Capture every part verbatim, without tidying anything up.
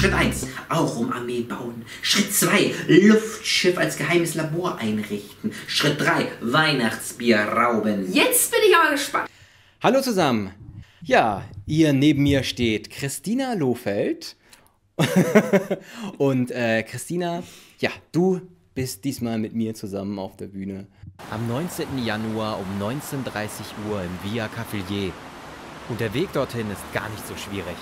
Schritt eins, Aurumarmee bauen. Schritt zwei, Luftschiff als geheimes Labor einrichten. Schritt drei, Weihnachtsbier rauben. Jetzt bin ich aber gespannt. Hallo zusammen. Ja, ihr neben mir steht Christina Lohfeld. Und äh, Christina, ja, du bist diesmal mit mir zusammen auf der Bühne. Am neunzehnten Januar um neunzehn Uhr dreißig im Via Cafelier. Und der Weg dorthin ist gar nicht so schwierig.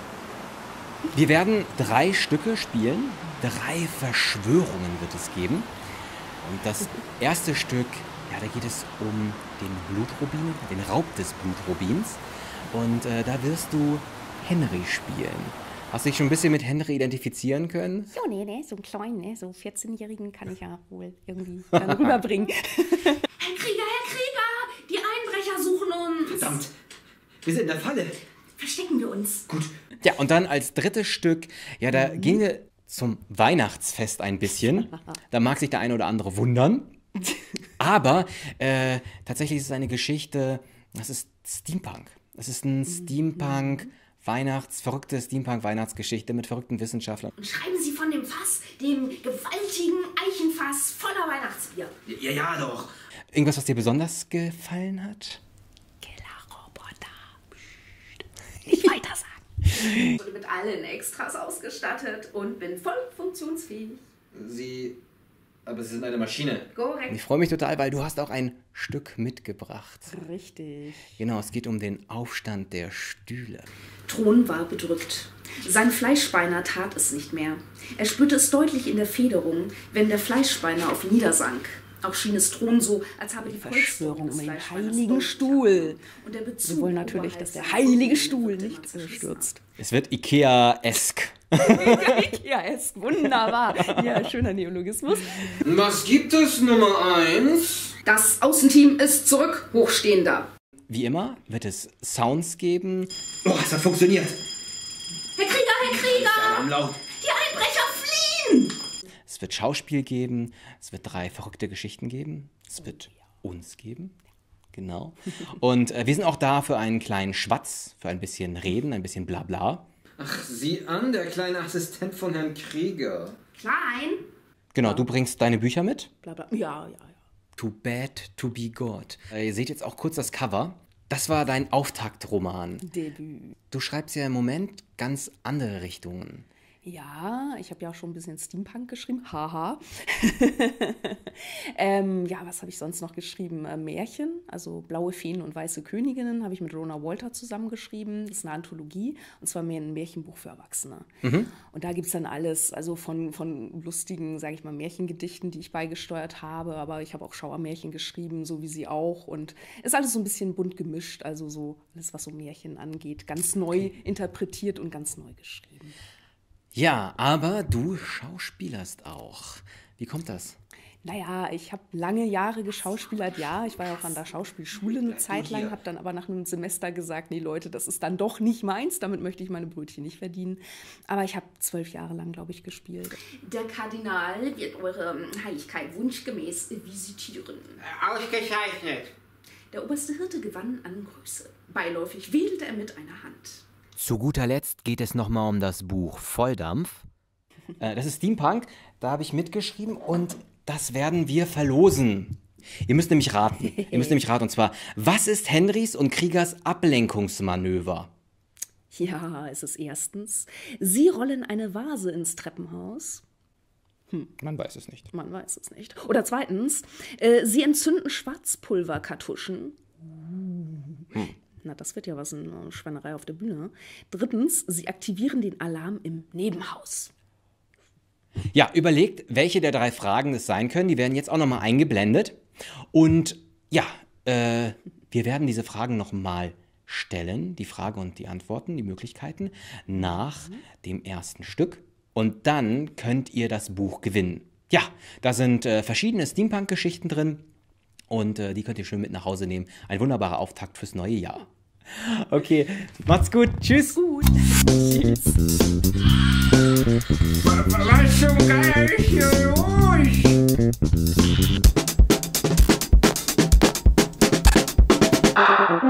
Wir werden drei Stücke spielen. Drei Verschwörungen wird es geben. Und das erste Stück, ja, da geht es um den Blutrubin, den Raub des Blutrubins. Und äh, da wirst du Henry spielen. Hast du dich schon ein bisschen mit Henry identifizieren können? Ja, nee, nee, so einen kleinen, ne, so vierzehnjährigen kann ich ja wohl irgendwie dann rüberbringen. Herr Krieger, Herr Krieger, die Einbrecher suchen uns. Verdammt, wir sind in der Falle. Verstecken wir uns. Gut. Ja, und dann als drittes Stück, ja, da mhm. gehen wir zum Weihnachtsfest ein bisschen. Da mag sich der eine oder andere wundern. Aber äh, tatsächlich ist es eine Geschichte, das ist Steampunk. Das ist ein Steampunk, Weihnachts, verrückte Steampunk-Weihnachtsgeschichte mit verrückten Wissenschaftlern. Und schreiben Sie von dem Fass, dem gewaltigen Eichenfass voller Weihnachtsbier. Ja, ja, doch. Irgendwas, was dir besonders gefallen hat? Killerroboter. Nicht weiter sagen. Ich wurde mit allen Extras ausgestattet und bin voll funktionsfähig. Sie... Aber Sie sind eine Maschine. Korrekt. Ich freue mich total, weil du hast auch ein Stück mitgebracht. Richtig. Genau, es geht um den Aufstand der Stühle. Thron war bedrückt. Sein Fleischspeiner tat es nicht mehr. Er spürte es deutlich in der Federung, wenn der Fleischspeiner auf niedersank. Auch schien es Thron so, als habe die Verschwörung um den heiligen Stuhl. Und der Bezug Wir wollen natürlich, dass der heilige Stuhl nicht stürzt. Es wird Ikea-esk. Ikea-esk, wunderbar. Ja, schöner Neologismus. Was gibt es, Nummer eins? Das Außenteam ist zurück, Hochstehender. Wie immer wird es Sounds geben. Oh, es hat funktioniert. Herr Krieger, Herr Krieger! Alarm laut. Die Einbrecher fliehen! Es wird Schauspiel geben. Es wird drei verrückte Geschichten geben. Es wird uns geben. Genau. Und äh, wir sind auch da für einen kleinen Schwatz, für ein bisschen Reden, ein bisschen Blabla. Ach, sieh an, der kleine Assistent von Herrn Krieger. Klein? Genau, du bringst deine Bücher mit. Blabla. Ja, ja, ja. Too Bad to Be God. Äh, ihr seht jetzt auch kurz das Cover. Das war dein Auftaktroman. Debüt. Du schreibst ja im Moment ganz andere Richtungen. Ja, ich habe ja auch schon ein bisschen Steampunk geschrieben. Haha. ähm, ja, was habe ich sonst noch geschrieben? Äh, Märchen, also Blaue Feen und Weiße Königinnen, habe ich mit Rona Walter zusammengeschrieben. Das ist eine Anthologie, und zwar mehr ein Märchenbuch für Erwachsene. Mhm. Und da gibt es dann alles, also von, von lustigen, sage ich mal, Märchengedichten, die ich beigesteuert habe. Aber ich habe auch Schauermärchen geschrieben, so wie sie auch. Und ist alles so ein bisschen bunt gemischt, also so alles, was so Märchen angeht. Ganz neu interpretiert und ganz neu geschrieben. Ja, aber du schauspielerst auch. Wie kommt das? Naja, ich habe lange Jahre geschauspielert, ja. Ich war ja auch an der Schauspielschule eine Zeit lang, habe dann aber nach einem Semester gesagt, nee Leute, das ist dann doch nicht meins, damit möchte ich meine Brötchen nicht verdienen. Aber ich habe zwölf Jahre lang, glaube ich, gespielt. Der Kardinal wird eure Heiligkeit wunschgemäß visitieren. Ausgezeichnet. Der oberste Hirte gewann an Größe. Beiläufig wedelte er mit einer Hand. Zu guter Letzt geht es nochmal um das Buch Volldampf. Äh, das ist Steampunk, da habe ich mitgeschrieben und das werden wir verlosen. Ihr müsst nämlich raten. Ihr müsst nämlich raten, und zwar, was ist Henrys und Kriegers Ablenkungsmanöver? Ja, es ist erstens, sie rollen eine Vase ins Treppenhaus. Hm, man weiß es nicht. Man weiß es nicht. Oder zweitens, äh, sie entzünden Schwarzpulverkartuschen. Hm. Na, das wird ja was, eine Schweinerei auf der Bühne. Drittens, sie aktivieren den Alarm im Nebenhaus. Ja, überlegt, welche der drei Fragen es sein können. Die werden jetzt auch nochmal eingeblendet. Und ja, äh, wir werden diese Fragen nochmal stellen, die Frage und die Antworten, die Möglichkeiten, nach mhm. dem ersten Stück. Und dann könnt ihr das Buch gewinnen. Ja, da sind äh, verschiedene Steampunk-Geschichten drin. Und äh, die könnt ihr schön mit nach Hause nehmen. Ein wunderbarer Auftakt fürs neue Jahr. Okay, macht's gut. Tschüss. Gut. Tschüss. Was zum Geier ist hier los?